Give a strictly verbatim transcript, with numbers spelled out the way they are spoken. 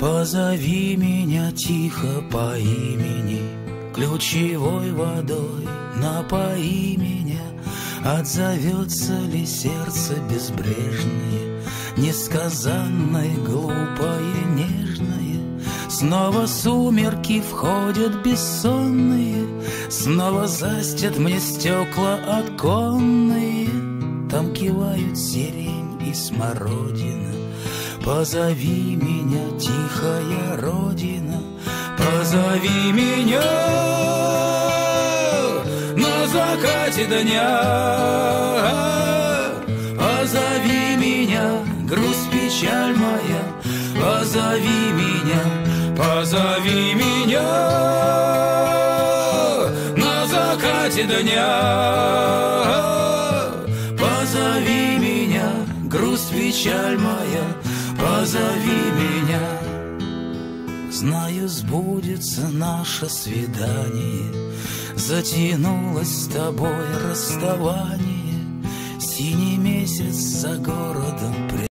Позови меня тихо по имени, ключевой водой напои меня. Отзовется ли сердце безбрежное, несказанное, глупое, нежное? Снова сумерки входят бессонные, снова застят мне стекла оконные. Там кивают сирень и смородина. Позови меня, тихая родина, позови меня на закате дня. Позови меня, грусть, печаль моя, позови меня, позови меня на закате дня. Позови меня, грусть, печаль моя, позови меня. Знаю, сбудется наше свидание, затянулось с тобой расставание. Синий месяц за городом